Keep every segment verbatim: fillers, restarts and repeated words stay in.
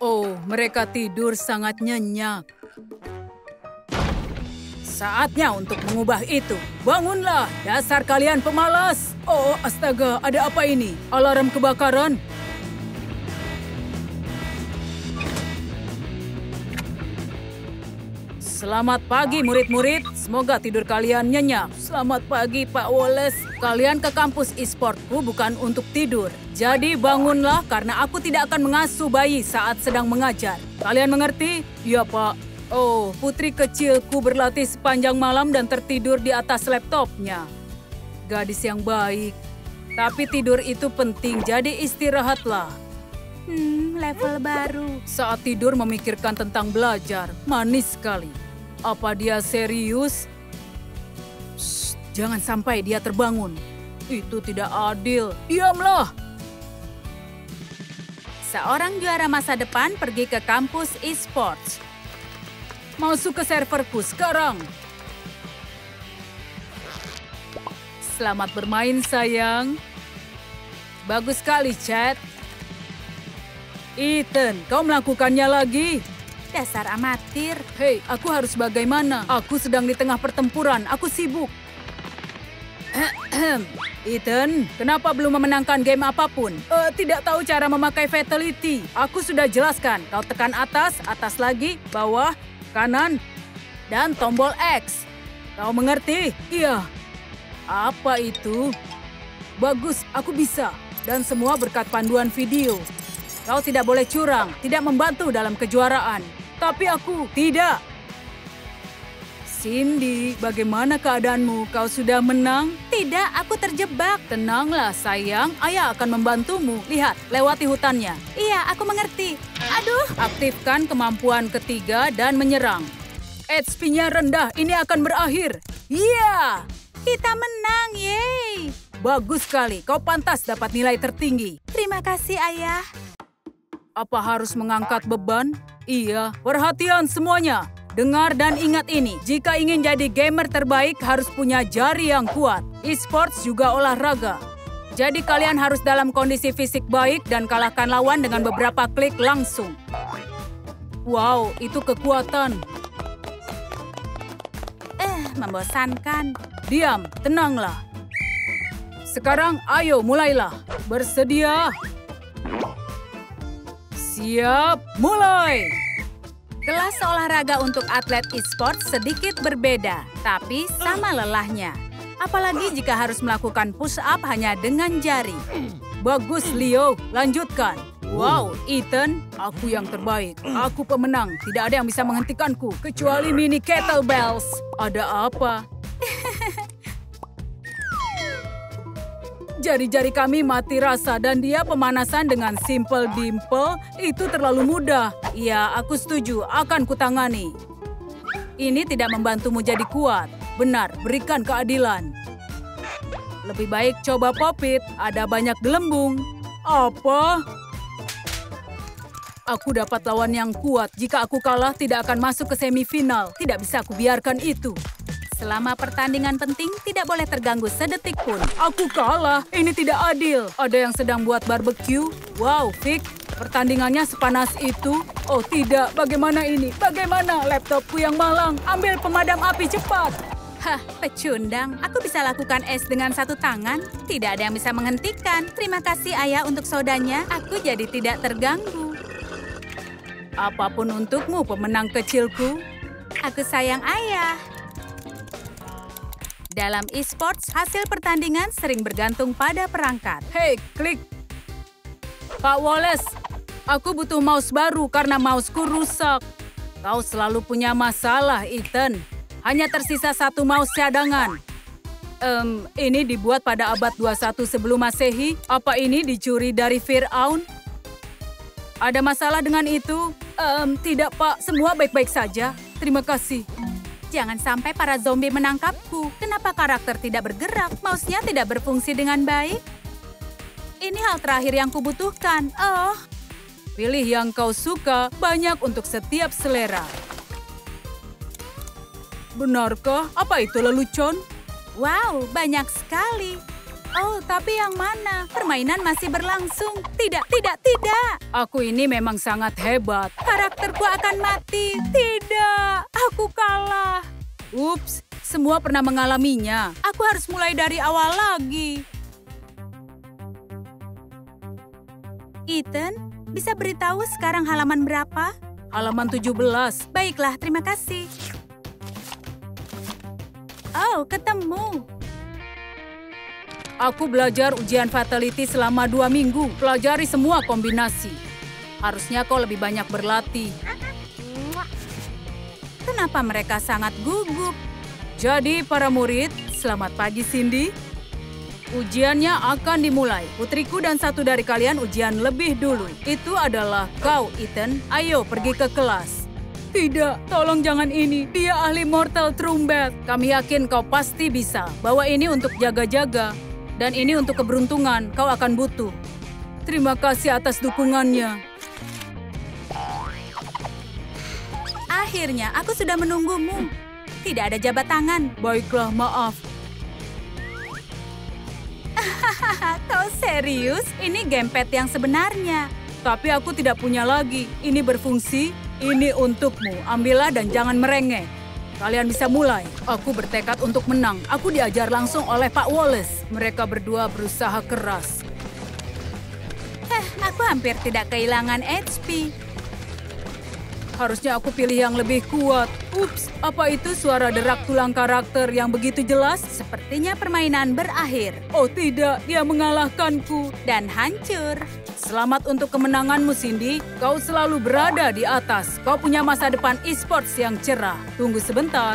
Oh, mereka tidur sangat nyenyak. Saatnya untuk mengubah itu. Bangunlah, dasar kalian pemalas. Oh, astaga, ada apa ini? Alarm kebakaran? Selamat pagi murid-murid, semoga tidur kalian nyenyak. Selamat pagi Pak Wallace. Kalian ke kampus e-sportku bukan untuk tidur. Jadi bangunlah karena aku tidak akan mengasuh bayi saat sedang mengajar. Kalian mengerti? Iya Pak. Oh, putri kecilku berlatih sepanjang malam dan tertidur di atas laptopnya. Gadis yang baik. Tapi tidur itu penting, jadi istirahatlah. Hmm, level baru. Saat tidur memikirkan tentang belajar, manis sekali. Apa dia serius? Shh, jangan sampai dia terbangun. Itu tidak adil. Diamlah! Seorang juara masa depan pergi ke kampus e-sports. Masuk ke serverku sekarang. Selamat bermain, sayang. Bagus sekali, Chad. Ethan, kau melakukannya lagi? Dasar amatir. Hei, aku harus bagaimana? Aku sedang di tengah pertempuran. Aku sibuk. Ethan, kenapa belum memenangkan game apapun? Uh, tidak tahu cara memakai fatality. Aku sudah jelaskan. Kau tekan atas, atas lagi, bawah, kanan, dan tombol X. Kau mengerti? Iya. Apa itu? Bagus, aku bisa. Dan semua berkat panduan video. Kau tidak boleh curang, tidak membantu dalam kejuaraan. Tapi aku tidak. Cindy, bagaimana keadaanmu? Kau sudah menang? Tidak, aku terjebak. Tenanglah sayang, ayah akan membantumu. Lihat, lewati hutannya. Iya, aku mengerti. Aduh. Aktifkan kemampuan ketiga dan menyerang. H P-nya rendah, ini akan berakhir. Iya! Yeah! Kita menang, yeay! Bagus sekali, kau pantas dapat nilai tertinggi. Terima kasih, ayah. Apa harus mengangkat beban? Iya, perhatian semuanya. Dengar dan ingat ini, jika ingin jadi gamer terbaik harus punya jari yang kuat. E-sports juga olahraga. Jadi kalian harus dalam kondisi fisik baik dan kalahkan lawan dengan beberapa klik langsung. Wow, itu kekuatan. Eh, membosankan. Diam, tenanglah. Sekarang ayo mulailah. Bersedia? Siap, mulai! Kelas olahraga untuk atlet e-sports sedikit berbeda, tapi sama lelahnya. Apalagi jika harus melakukan push-up hanya dengan jari. Bagus, Leo. Lanjutkan. Wow, Ethan, aku yang terbaik. Aku pemenang. Tidak ada yang bisa menghentikanku, kecuali mini kettlebells. Ada apa? Jari-jari kami mati rasa dan dia pemanasan dengan simple dimple itu terlalu mudah. Iya, aku setuju. Akan kutangani. Ini tidak membantumu jadi kuat. Benar, berikan keadilan. Lebih baik coba popit. Ada banyak gelembung. Apa? Aku dapat lawan yang kuat. Jika aku kalah, tidak akan masuk ke semifinal. Tidak bisa aku biarkan itu. Selama pertandingan penting, tidak boleh terganggu sedetik pun. Aku kalah. Ini tidak adil. Ada yang sedang buat barbecue. Wow, Vic. Pertandingannya sepanas itu. Oh tidak, bagaimana ini? Bagaimana? Laptopku yang malang. Ambil pemadam api cepat. Hah, pecundang. Aku bisa lakukan es dengan satu tangan. Tidak ada yang bisa menghentikan. Terima kasih ayah untuk sodanya. Aku jadi tidak terganggu. Apapun untukmu, pemenang kecilku. Aku sayang ayah. Dalam e-sports, hasil pertandingan sering bergantung pada perangkat. Hei, klik. Pak Wallace, aku butuh mouse baru karena mouseku rusak. Kau selalu punya masalah, Ethan. Hanya tersisa satu mouse cadangan. Um, ini dibuat pada abad dua puluh satu sebelum Masehi. Apa ini dicuri dari Fir'aun? Ada masalah dengan itu? Um, tidak, Pak. Semua baik-baik saja. Terima kasih. Jangan sampai para zombie menangkapku. Kenapa karakter tidak bergerak? Mouse-nya tidak berfungsi dengan baik? Ini hal terakhir yang kubutuhkan. Oh. Pilih yang kau suka, banyak untuk setiap selera. Benarkah? Apa itu lelucon? Wow, banyak sekali. Oh, tapi yang mana? Permainan masih berlangsung. Tidak, tidak, tidak. Aku ini memang sangat hebat. Karakterku akan mati. Tidak, aku kalah. Ups, semua pernah mengalaminya. Aku harus mulai dari awal lagi. Ethan, bisa beritahu sekarang halaman berapa? Halaman tujuh belas. Baiklah, terima kasih. Oh, ketemu. Aku belajar ujian fatality selama dua minggu. Pelajari semua kombinasi. Harusnya kau lebih banyak berlatih. Kenapa mereka sangat gugup? Jadi para murid, selamat pagi Cindy. Ujiannya akan dimulai. Putriku dan satu dari kalian ujian lebih dulu. Itu adalah kau, Ethan. Ayo pergi ke kelas. Tidak, tolong jangan ini. Dia ahli Mortal Trumpet. Kami yakin kau pasti bisa. Bawa ini untuk jaga-jaga. Dan ini untuk keberuntungan, kau akan butuh. Terima kasih atas dukungannya. Akhirnya, aku sudah menunggumu. Tidak ada jabat tangan. Baiklah, maaf. Kau serius? Ini gamepad yang sebenarnya. Tapi aku tidak punya lagi. Ini berfungsi, ini untukmu. Ambillah dan jangan merengek. Kalian bisa mulai. Aku bertekad untuk menang. Aku diajar langsung oleh Pak Wallace. Mereka berdua berusaha keras. Heh, aku hampir tidak kehilangan H P. Harusnya aku pilih yang lebih kuat. Ups, apa itu suara derak tulang karakter yang begitu jelas? Sepertinya permainan berakhir. Oh tidak, dia mengalahkanku. Dan hancur. Selamat untuk kemenanganmu, Cindy. Kau selalu berada di atas. Kau punya masa depan e-sports yang cerah. Tunggu sebentar.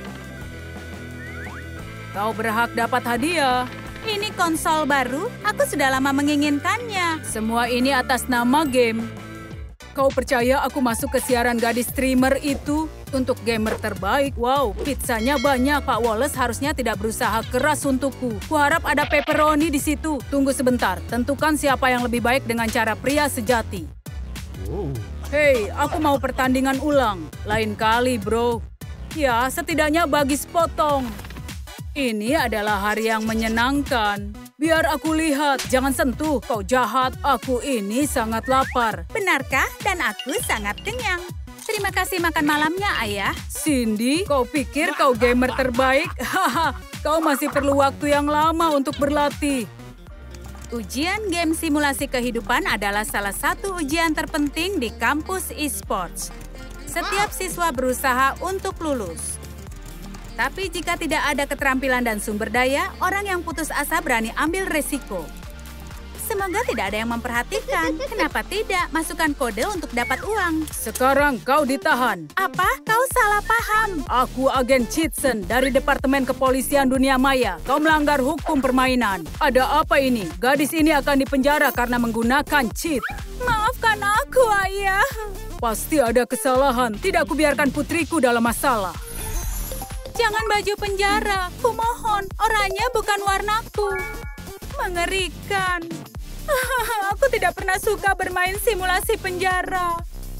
Kau berhak dapat hadiah. Ini konsol baru? Aku sudah lama menginginkannya. Semua ini atas nama game. Kau percaya aku masuk ke siaran gadis streamer itu? Untuk gamer terbaik, wow, pizzanya banyak. Pak Wallace harusnya tidak berusaha keras untukku. Kuharap ada pepperoni di situ. Tunggu sebentar, tentukan siapa yang lebih baik dengan cara pria sejati. Hei, aku mau pertandingan ulang. Lain kali, bro. Ya, setidaknya bagi sepotong. Ini adalah hari yang menyenangkan. Biar aku lihat, jangan sentuh, kau jahat. Aku ini sangat lapar. Benarkah? Dan aku sangat kenyang. Terima kasih makan malamnya, Ayah. Cindy, kau pikir kau gamer terbaik? Haha, kau masih perlu waktu yang lama untuk berlatih. Ujian game simulasi kehidupan adalah salah satu ujian terpenting di kampus e-sports. Setiap siswa berusaha untuk lulus. Tapi jika tidak ada keterampilan dan sumber daya, orang yang putus asa berani ambil resiko. Semoga tidak ada yang memperhatikan. Kenapa tidak? Masukkan kode untuk dapat uang. Sekarang kau ditahan. Apa? Kau salah paham. Aku agen Chitsen dari Departemen Kepolisian Dunia Maya. Kau melanggar hukum permainan. Ada apa ini? Gadis ini akan dipenjara karena menggunakan cheat. Maafkan aku, Ayah. Pasti ada kesalahan. Tidak kubiarkan putriku dalam masalah. Jangan baju penjara. Kumohon, oranye bukan warnaku. Mengerikan. Aku tidak pernah suka bermain simulasi penjara.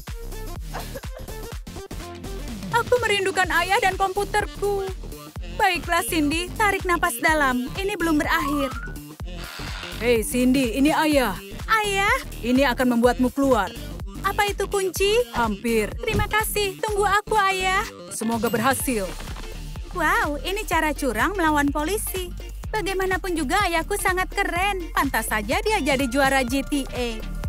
Aku merindukan ayah dan komputerku. Baiklah, Cindy, tarik napas dalam. Ini belum berakhir. Hei, Cindy, ini ayah. Ayah? Ini akan membuatmu keluar. Apa itu kunci? Hampir. Terima kasih. Tunggu aku, ayah. Semoga berhasil. Wow, ini cara curang melawan polisi. Bagaimanapun juga ayahku sangat keren. Pantas saja dia jadi juara G T A.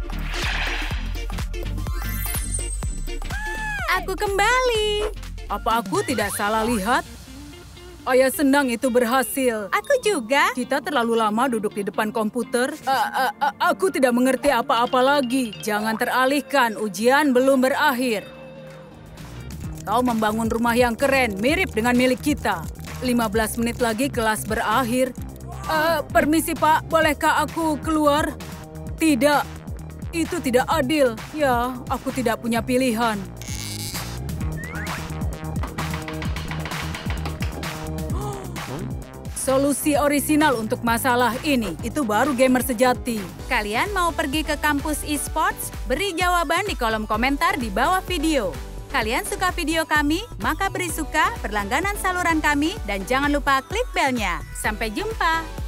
Aku kembali. Apa aku tidak salah lihat? Ayah senang itu berhasil. Aku juga. Kita terlalu lama duduk di depan komputer. A -a -a aku tidak mengerti apa-apa lagi. Jangan teralihkan, ujian belum berakhir. Kau membangun rumah yang keren, mirip dengan milik kita. lima belas menit lagi kelas berakhir. Uh, permisi, Pak. Bolehkah aku keluar? Tidak. Itu tidak adil. Ya, aku tidak punya pilihan. Solusi orisinal untuk masalah ini. Itu baru gamer sejati. Kalian mau pergi ke kampus e-sports? Beri jawaban di kolom komentar di bawah video. Kalian suka video kami? Maka beri suka, berlangganan saluran kami, dan jangan lupa klik belnya. Sampai jumpa!